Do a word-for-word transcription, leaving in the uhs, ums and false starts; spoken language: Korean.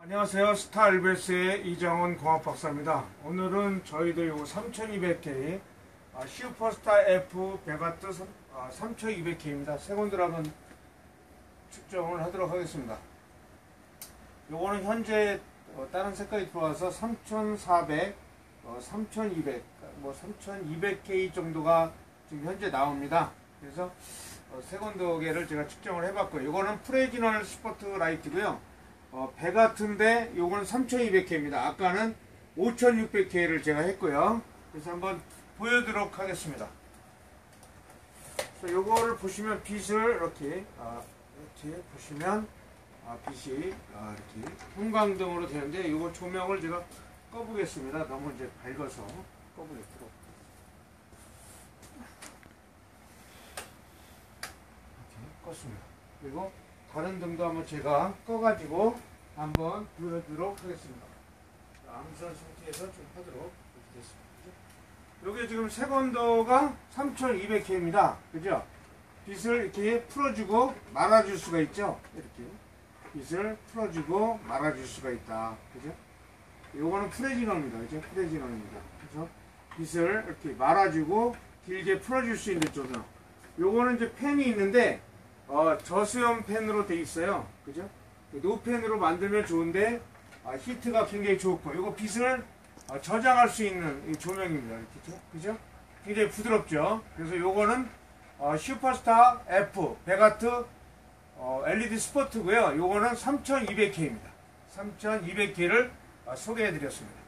안녕하세요. 스타엘베스의 이장원 공학박사입니다. 오늘은 저희들 요 삼천이백 케이 아, 슈퍼스타 F 베가트 아, 삼천이백 케이입니다. 세곤드를 한번 측정을 하도록 하겠습니다. 요거는 현재 어, 다른 색깔이 들어와서 삼천사백, 어, 삼천이백, 뭐 삼천이백 케이 정도가 지금 현재 나옵니다. 그래서 어, 세곤드계를 제가 측정을 해봤고요. 요거는 프레지널 스포트라이트고요. 어, 베가트인데 요거는 삼천이백 케이입니다. 아까는 오천육백 케이를 제가 했고요. 그래서 한번 보여드리도록 하겠습니다. 그래서 요거를 보시면 빛을 이렇게 아, 이렇게 보시면 아, 빛이 아, 이렇게 형광등으로 되는데 요거 조명을 제가 꺼보겠습니다. 너무 이제 밝아서 꺼보겠도록. 이렇게 껐습니다. 그리고 다른 등도 한번 제가 꺼가지고 한번 보여드리도록 하겠습니다. 암선 상태에서 좀 하도록 됐습니다. 여기 지금 세곤도가 삼천이백 케이입니다. 그죠? 빛을 이렇게 풀어주고 말아줄 수가 있죠? 이렇게. 빛을 풀어주고 말아줄 수가 있다. 그죠? 요거는 프레지널입니다. 그죠? 프레지널입니다. 그래서 빛을 이렇게 말아주고 길게 풀어줄 수 있는 조명. 요거는 이제 펜이 있는데 어, 저수염 펜으로 되어 있어요. 그죠? 노펜으로 만들면 좋은데 아, 히트가 굉장히 좋고 이거 빛을 어, 저장할 수 있는 이 조명입니다. 이렇게, 그죠? 굉장히 부드럽죠? 그래서 요거는 어, 슈퍼스타 F 베가트 어, 엘이디 스포트고요. 요거는 삼천이백 케이입니다. 삼천이백 케이를 어, 소개해 드렸습니다.